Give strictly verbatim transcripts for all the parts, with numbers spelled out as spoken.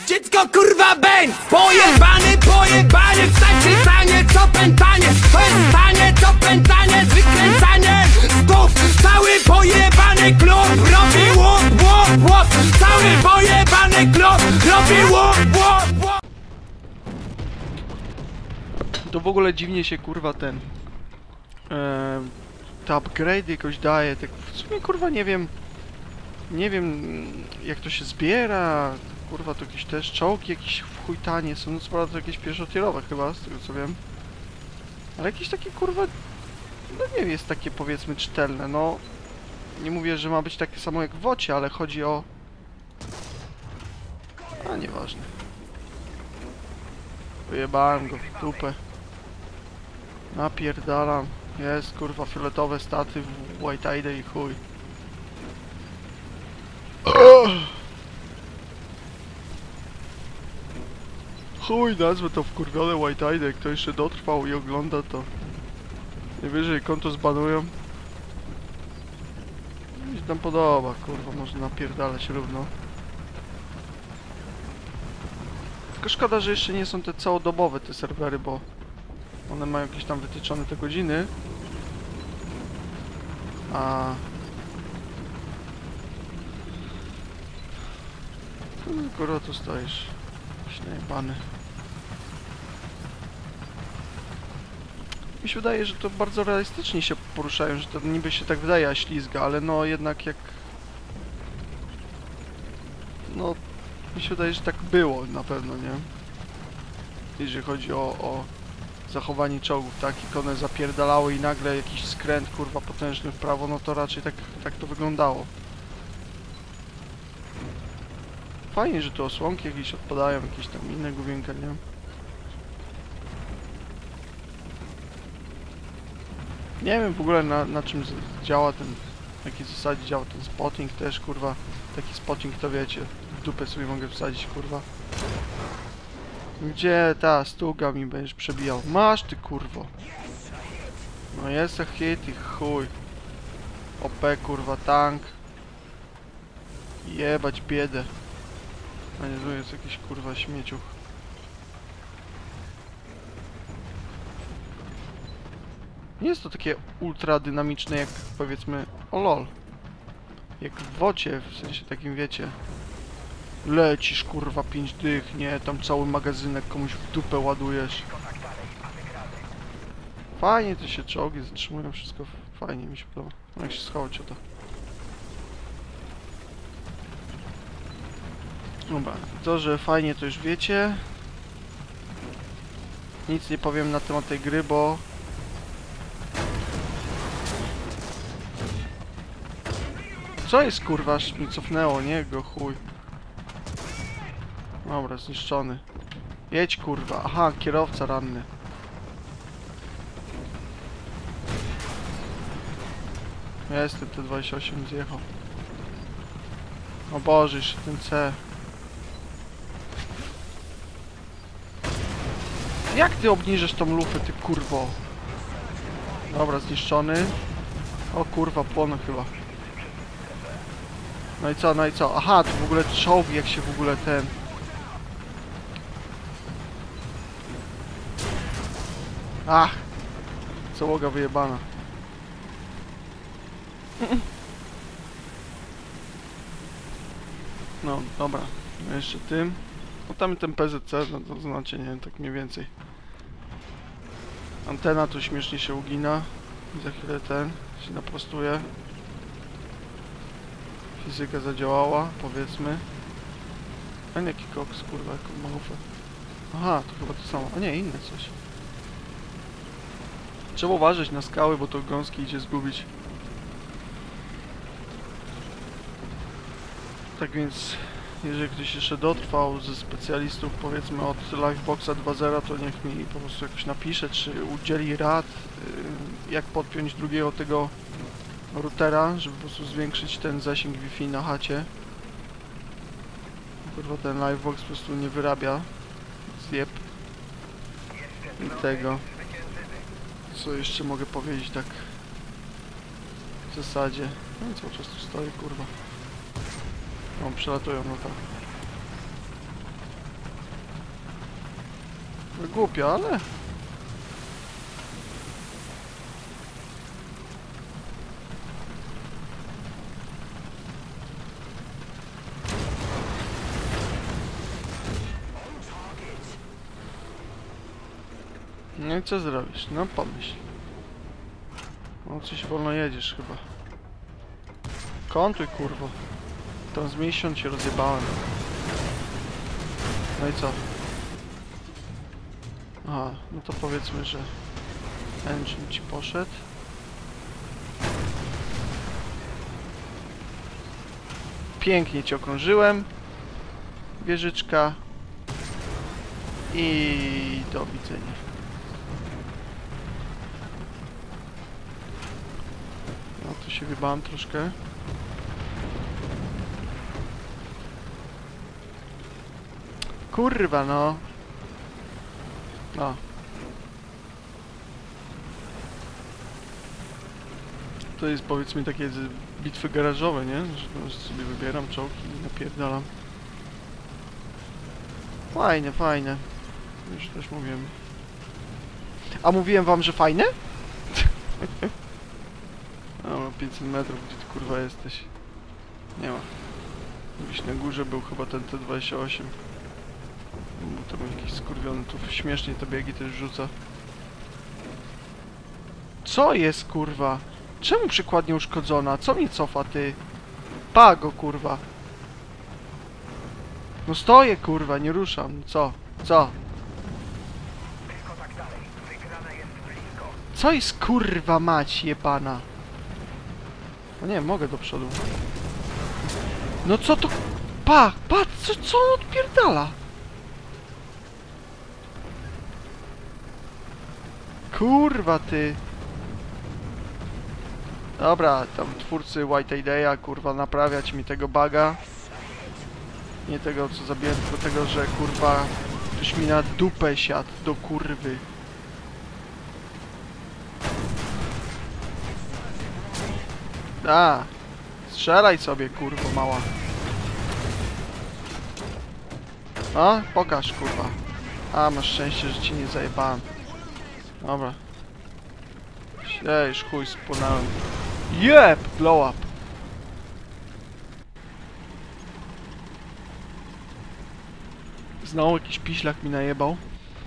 Dziecko kurwa bęk! Pojebany, pojebany, wstać przystanie, co pętanie. To jest stanie, co pętanie, wykręcanie stów. Cały pojebany klub robi łop, łop, łop. Cały pojebany klub robi łop, łop, łop. To w ogóle dziwnie się kurwa ten... E, te upgrade jakoś daje, tak w sumie kurwa nie wiem... Nie wiem jak to się zbiera, kurwa to jakieś też czołgi jakieś w chuj tanie są, no co prawda to jakieś pierwszotierowe chyba, z tego co wiem. Ale jakieś takie kurwa, no nie jest takie powiedzmy czytelne, no... Nie mówię, że ma być takie samo jak w wocie, ale chodzi o... A nieważne. Wyjebałem go w dupę. Napierdalam. Jest kurwa fioletowe staty w White Eye i chuj. Chuj, nazwę to wkurwione White Eye, jak kto jeszcze dotrwał i ogląda to. Najwyżej konto zbanują. Mi się tam podoba, kurwa, można napierdalać równo. Tylko szkoda, że jeszcze nie są te całodobowe te serwery, bo one mają jakieś tam wytyczone te godziny. A... Kurwa, tu stoisz. Śniebany. Mi się wydaje, że to bardzo realistycznie się poruszają, że to niby się tak wydaje, a ślizga, ale no jednak jak... No... Mi się wydaje, że tak było na pewno, nie? Jeżeli chodzi o, o zachowanie czołgów, tak? I one zapierdalały i nagle jakiś skręt, kurwa, potężny w prawo, no to raczej tak, tak to wyglądało. Fajnie, że tu osłonki jakieś odpadają, jakieś tam inne główienka, nie? Nie wiem w ogóle na, na czym działa ten, w jakiej zasadzie działa ten spotting też, kurwa. Taki spotting to wiecie, w dupę sobie mogę wsadzić, kurwa. Gdzie ta stuga mi będziesz przebijał? Masz ty, kurwo. No jest a hit i chuj. O P, kurwa, tank. Jebać biedę. A nie, tu jest jakiś kurwa śmieciuch. Nie jest to takie ultra dynamiczne jak powiedzmy... O lol. Jak w wocie, w sensie takim wiecie. Lecisz kurwa pięć dych, nie, tam cały magazynek komuś w dupę ładujesz. Fajnie to się czołgi zatrzymują, wszystko fajnie mi się podoba. No jak się schować o to. Dobra, to, że fajnie to już wiecie. Nic nie powiem na temat tej gry, bo... Co jest kurwa, aż mi cofnęło, nie? Go chuj. Dobra, zniszczony. Jedź kurwa, aha, kierowca ranny. Ja jestem T dwadzieścia osiem zjechał. O Boże, jeszcze ten C. Jak ty obniżysz tą lufę, ty kurwo? Dobra, zniszczony. O kurwa, płonę chyba. No i co, no i co? Aha, tu w ogóle czołgi, jak się w ogóle ten... Ach! Załoga wyjebana. No, dobra. No jeszcze tym. No tam ten P Z C, no to znaczy, nie wiem, tak mniej więcej. Antena tu śmiesznie się ugina. I za chwilę ten się naprostuje. Fizyka zadziałała, powiedzmy. A nie, jaki koks, kurwa, jaką małufę. Aha, to chyba to samo. A nie, inne coś. Trzeba uważać na skały, bo to gąski idzie zgubić. Tak więc, jeżeli ktoś jeszcze dotrwał ze specjalistów, powiedzmy od Liveboxa dwa zero, to niech mi po prostu jakoś napisze, czy udzieli rad, jak podpiąć drugiego tego routera, żeby po prostu zwiększyć ten zasięg Wi-Fi na chacie. Kurwa, ten Livebox po prostu nie wyrabia zjeb i tego. Co jeszcze mogę powiedzieć tak w zasadzie? No i cały czas tu stoi, kurwa. O, przelatują, no tak. Trochę głupio, ale... No i co zrobisz? No pomyśl. No coś wolno jedziesz chyba. Kontuj, kurwo. Transmission cię rozjebałem. No i co? Aha, no to powiedzmy, że engine ci poszedł. Pięknie cię okrążyłem. Wieżyczka. I do widzenia. No to się wybałem troszkę. Kurwa no. No. To jest powiedzmy takie bitwy garażowe, nie? Że sobie wybieram czołgi i napierdalam. Fajne, fajne. Już też mówiłem. A mówiłem wam, że fajne? No, pięćset metrów, gdzie ty kurwa jesteś? Nie ma. Gdzieś na górze był chyba ten T dwadzieścia osiem. To był jakiś skurwiony, tu śmiesznie te biegi też rzuca. Co jest kurwa? Czemu przykładnie uszkodzona? Co mnie cofa ty? Pago kurwa. No stoję kurwa, nie ruszam. Co? Co? Co jest kurwa mać jebana? No nie, mogę do przodu. No co to? Pa! Pa! Co, co on odpierdala? Kurwa ty! Dobra, tam twórcy White Idea, kurwa, naprawiać mi tego buga. Nie tego, co zabiłem, tylko tego, że kurwa ktoś mi na dupę siadł do kurwy. A, strzelaj sobie, kurwa mała. A, pokaż, kurwa. A, masz szczęście, że ci nie zajebałem. Dobra. Ej, już chuj, spłonąłem. Jeb! Blow up! Znowu jakiś piślak mi najebał.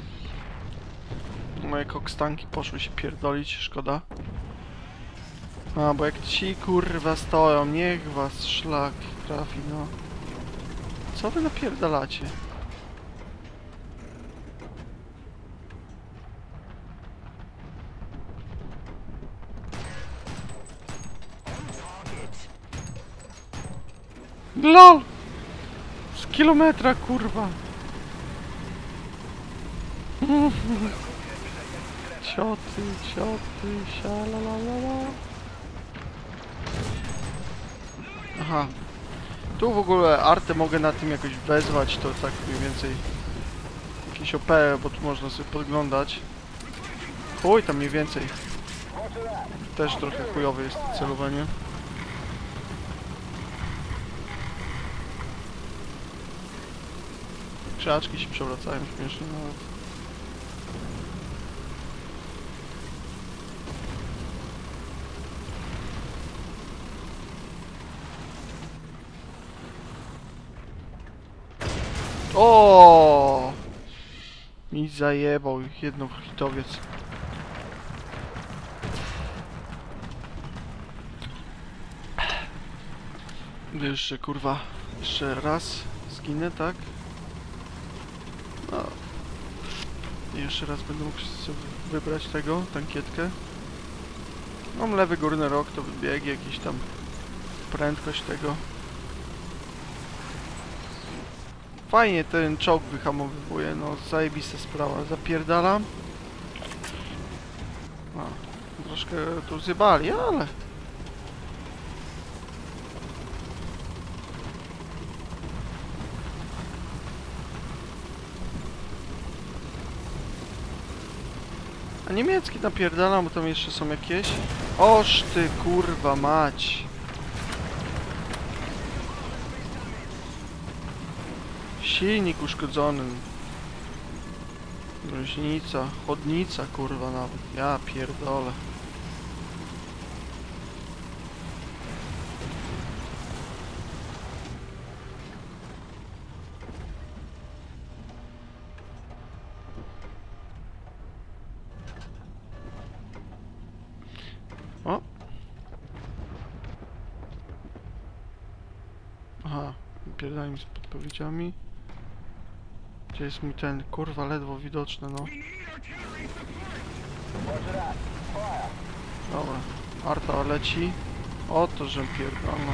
Moje kokstanki poszły się pierdolić, szkoda. A, bo jak ci kurwa stoją, niech was szlak trafi, no. Co wy napierdalacie? LOL! Z kilometra, kurwa! Cioty, cioty, sialalalala. Aha. Tu w ogóle artę mogę na tym jakoś wezwać, to tak mniej więcej jakieś O P, bo tu można sobie podglądać. Chuj, tam mniej więcej. Też trochę chujowe jest celowanie. Krzaczki się przewracają śmiesznie nawet. O! Mi zajebał jedną hitowiec. Jeszcze kurwa, jeszcze raz zginę, tak? No. I jeszcze raz będę mógł sobie wybrać tego, tankietkę. Mam lewy górny rok, to wybiegi, jakiś tam prędkość tego. Fajnie ten czołg wyhamowywuje, no zajebista sprawa, zapierdalam. No, troszkę tu zjebali, ale... A niemiecki napierdalam, bo tam jeszcze są jakieś... Oż ty kurwa mać! Silnik uszkodzony. Gruźnica, chodnica kurwa nawet. Ja pierdolę. O! Aha, pierdolę mi z podpowiedziami. Gdzie jest mi ten, kurwa, ledwo widoczny, no. Dobra, arta leci. O to, że pierdolno.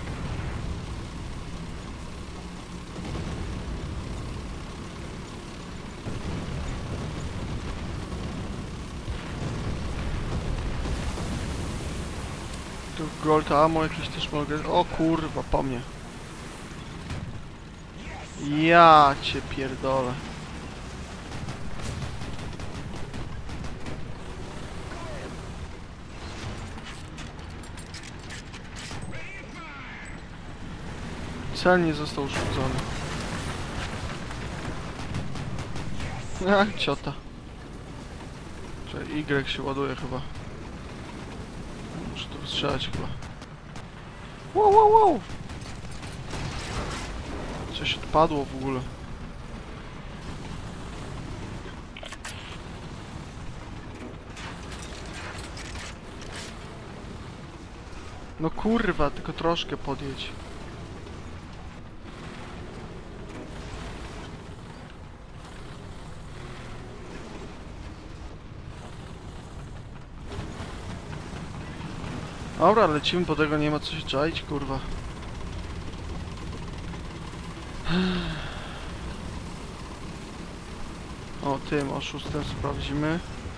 Tu gold ammo jakieś też mogę... O kurwa, po mnie. Ja cię pierdolę. Cel nie został uszkodzony. Ach, ciota. Czyli Y się ładuje chyba. Muszę to wystrzelać chyba. Wow, wow, wow! Coś odpadło w ogóle. No kurwa, tylko troszkę podjedź. Dobra, lecimy, po tego nie ma co się czaić, kurwa. O, tym oszustem sprawdzimy.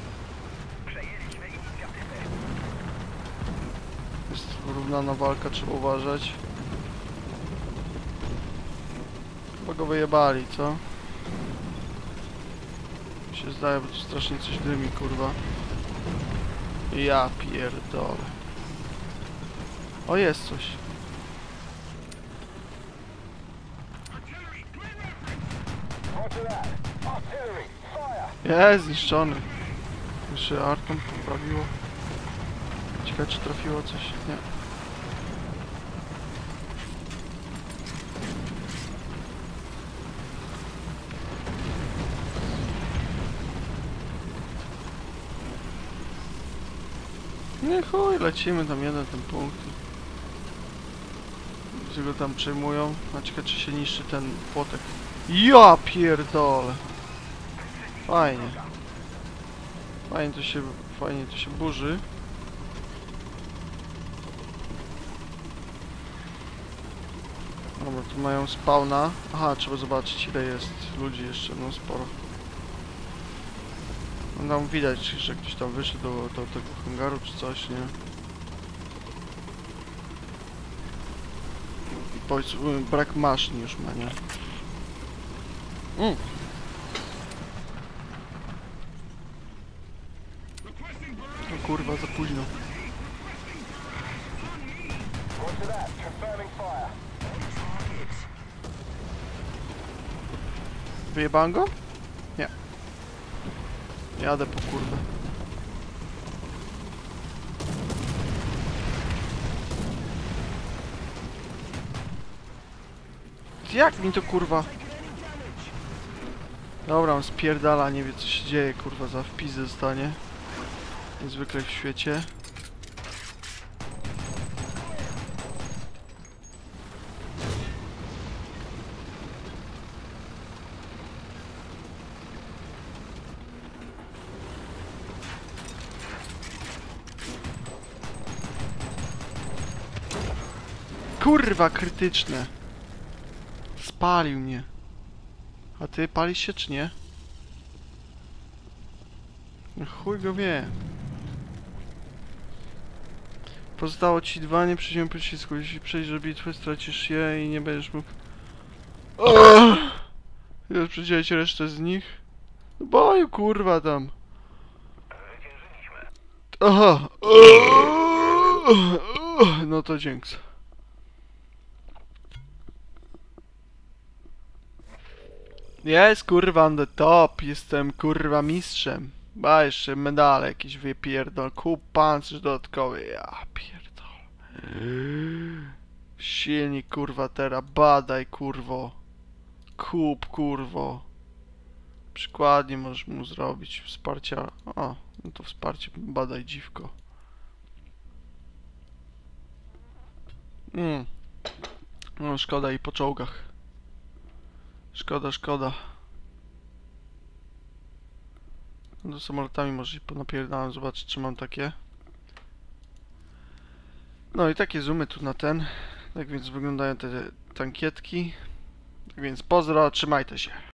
Jest wyrównana walka, trzeba uważać. Chyba go wyjebali, co? Mi się zdaje, bo tu strasznie coś dymi, kurwa. Ja pierdolę. O, jest coś. Jest zniszczony. Jeszcze artą poprawiło. Ciekawe, czy trafiło coś. Nie. Nie chuj, lecimy tam jeden ten punkt. Gdzie go tam przejmują. A ciekawe, czy się niszczy ten płotek. Ja pierdolę. Fajnie. Fajnie to się, fajnie to się burzy. Dobra, tu mają spawna. Aha, trzeba zobaczyć, ile jest ludzi jeszcze, no sporo. No tam widać, że ktoś tam wyszedł do, do tego hangaru czy coś, nie? Powiedz, brak maszyn już ma, nie? Mm. O kurwa, za późno. Wyjebałem go? Nie. Jadę po kurwę. Jak mi to kurwa? Dobra, on spierdala, nie wie co się dzieje, kurwa, za wpis zostanie. Niezwykle w świecie. Kurwa, krytyczne. Spalił mnie. A ty palisz się czy nie? No chuj go wie. Pozostało ci dwa, nie przyjdziemy pocisku. Jeśli przejdziesz bitwę, stracisz je i nie będziesz mógł... Już przydzielić resztę z nich? No boju kurwa tam. Aha. No to dzięki. Jest kurwa on the top, jestem kurwa mistrzem. Ba jeszcze medale jakieś wypierdol, kup pancerz dodatkowy, ja pierdol. Silnik kurwa teraz, badaj kurwo. Kup kurwo. Przykładnie możesz mu zrobić wsparcia. O, no to wsparcie badaj dziwko. Mm. No szkoda i po czołgach. Szkoda, szkoda. Do samolotami może i ponapierdałem, zobaczyć czy mam takie. No i takie zoomy tu na ten. Tak więc wyglądają te tankietki. Tak więc pozdro, trzymajcie się.